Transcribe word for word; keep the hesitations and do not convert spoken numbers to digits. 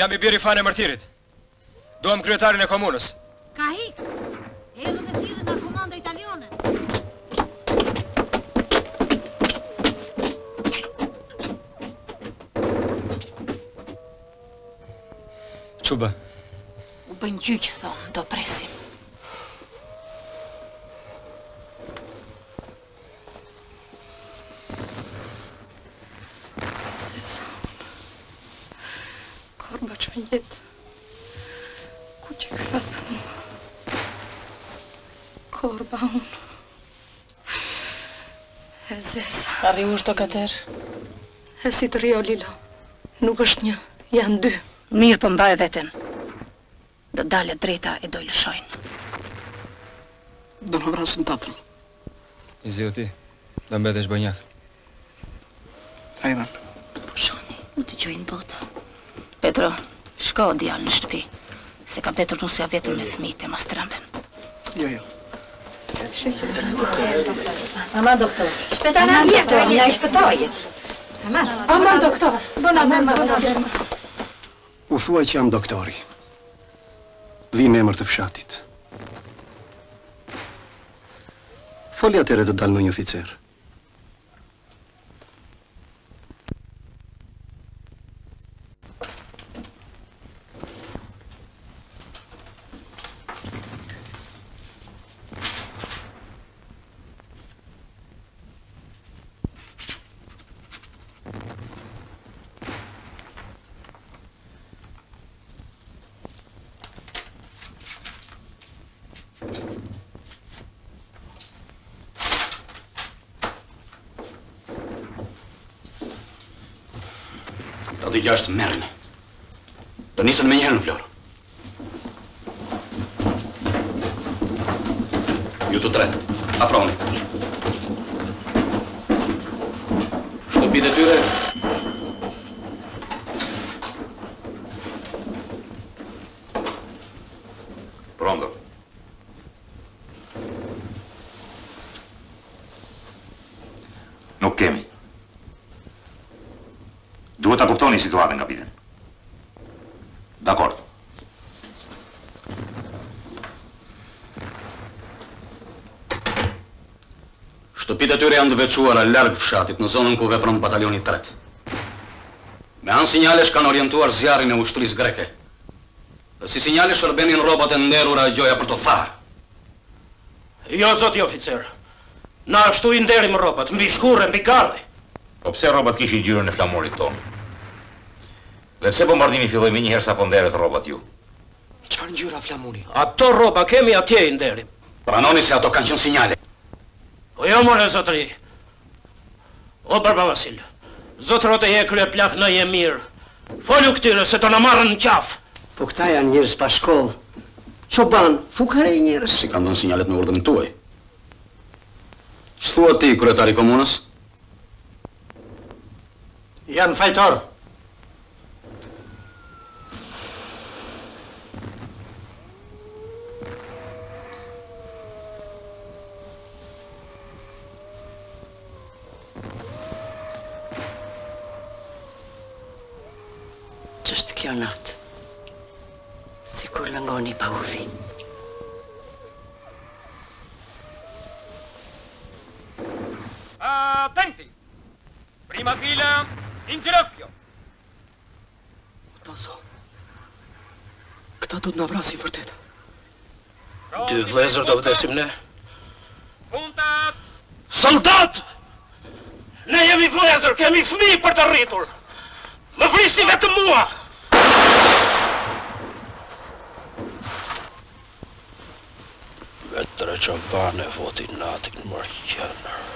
Jam i biri fan e mërtirit. Duam kryetarin e komunës. Ka hik. Erdhën e thirrën nga komanda italiane. Quba? U bën gjyq, thonë, do presim. Korba që më jetë, ku që këfat për mua? Korba unë, e zesa. Arri u shto kater? E si të rio, Lilo, nuk është një, janë dy. Mirë për mbaj veten. Do dalet drejta e do i lëshojnë. Do në vrasën tatën. I zi o ti, do mbetesh bënjak. Hajman. Po shoni, u të gjojnë bota. Petro, shko o djallë në shtëpi, se ka Petro nusja vetër me fëmijët e mas tramben. Jo, jo. Ama doktor. Shpetana vjetër, një i shpëtojë. Ama doktor. Bona dërma, bona dërma. U thuaj që jam doktori. Vim emër të fshatit. Foli atere të dalë në një oficer. Të gjashtë merreni. Të nisën me njëherë në Florë. Ju të tre, afroni. Shtëpitë e tyre. Pronto. Nuk kemi. Duhet ta kuptoni situatën, kapiten. Dakord. Shtëpitë e tyre janë të veçuara larg fshatit në zonën ku vepron batalioni i tretë. Me anë sinjalesh kanë orientuar zjarrin e ushtrisë greke. Dhe si sinjale shërbenin rrobat e nderura e gjoja për të tharë. Jo, zoti oficer. Na ashtu i nderim rrobat, mbi shkurre, mbi garre. Po pse rrobat kishin gjyrën e flamurit tonë? Dhe pse bombardimi filloi më njëherë sa po nderet rrobat ju? Çfarë ngjyra flamuri? Ato rroba kemi atje i nderim. Pranoni se ato kanë qenë sinjale. Po jo, more zotëri. O Barba Vasil, zotërot e je krye plak në je mirë. Folu këtyre se të në marrën në qafë. Po këta janë njerëz pa shkollë. Çoban, fukare njerëz. Si kanë dhënë sinjalet në urdhën tuaj. Ç'thua ti, kryetari i komunës? Janë fajtor. Ç'është kjo natë? Sikur lëngoni pa udhë. Attenti! Prima fila, in ginocchio! Taso. Këta do të na vrasin vërtet. Dy vlezër do vdesim ne. Punta! Soldat! Ne jemi vlezër, kemi fëmijë për të rritur. Më vristi vetëm mua! Vetëre që bane voti natik në mërqenë.